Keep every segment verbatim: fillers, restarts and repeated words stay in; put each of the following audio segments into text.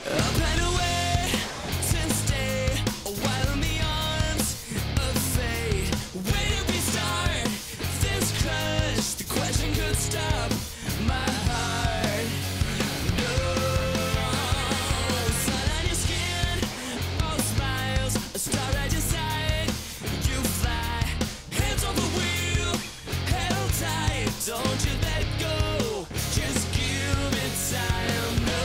Up and away to stay a while in the arms of fate. Where did we start this crush? The question could stop my heart. No, sun on your skin, all smiles, a star at your side. You fly, hands on the wheel, held tight. Don't you let go, just give it time. No.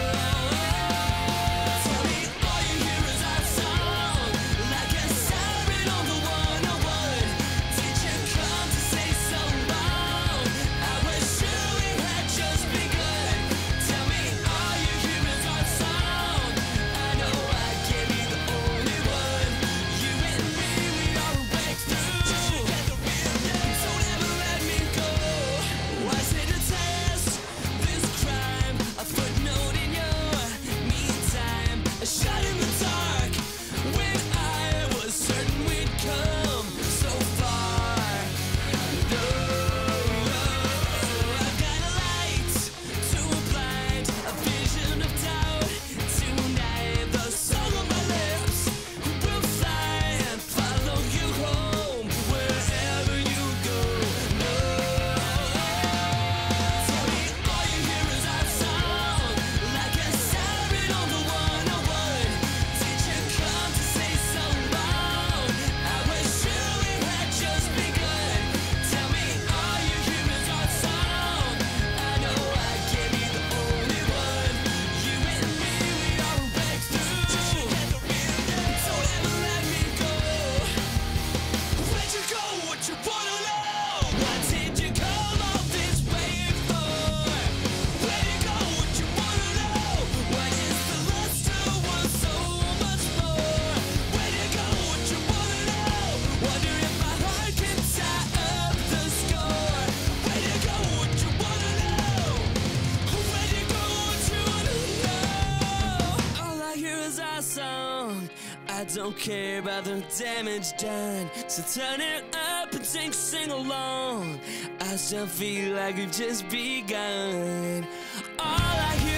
Song. I don't care about the damage done, so turn it up and sing, sing along. I still feel like we've just begun. All I hear